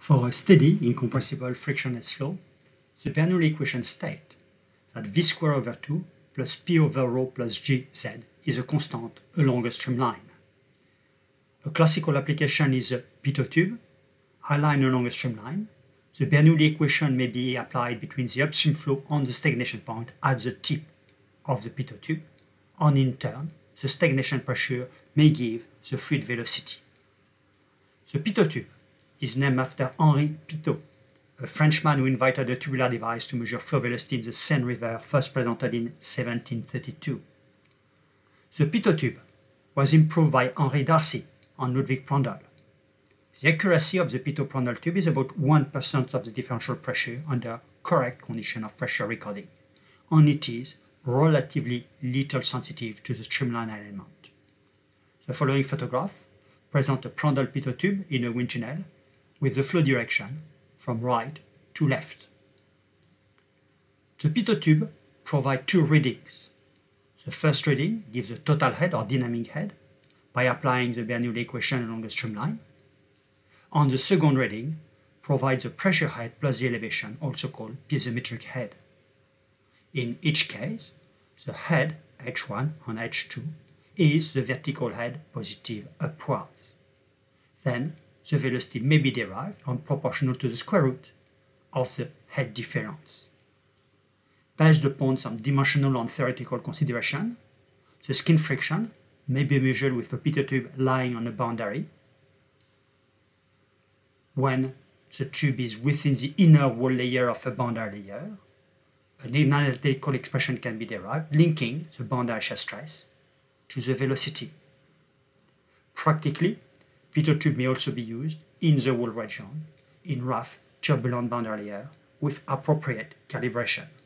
For a steady, incompressible frictionless flow, the Bernoulli equation states that V squared over 2 plus P over rho plus Gz is a constant along a streamline. A classical application is a pitot tube, aligned along a streamline. The Bernoulli equation may be applied between the upstream flow and the stagnation point at the tip of the pitot tube, and in turn, the stagnation pressure may give the fluid velocity. The pitot tube is named after Henri Pitot, a Frenchman who invented a tubular device to measure flow velocity in the Seine River, first presented in 1732. The pitot tube was improved by Henri Darcy and Ludwig Prandtl. The accuracy of the Pitot-Prandtl tube is about 1% of the differential pressure under correct condition of pressure recording, and it is relatively little sensitive to the streamline element. The following photograph presents a Prandtl pitot tube in a wind tunnel with the flow direction from right to left. The pitot tube provides two readings. The first reading gives the total head or dynamic head by applying the Bernoulli equation along a streamline, and the second reading provides the pressure head plus the elevation, also called piezometric head. In each case, the head H1 and H2 is the vertical head positive upwards. Then the velocity may be derived and proportional to the square root of the head difference. Based upon some dimensional and theoretical consideration, the skin friction may be measured with a pitot tube lying on a boundary. When the tube is within the inner wall layer of a boundary layer, an analytical expression can be derived linking the boundary shear stress to the velocity. Practically, pitot tube may also be used in the wall region in rough, turbulent boundary layer with appropriate calibration.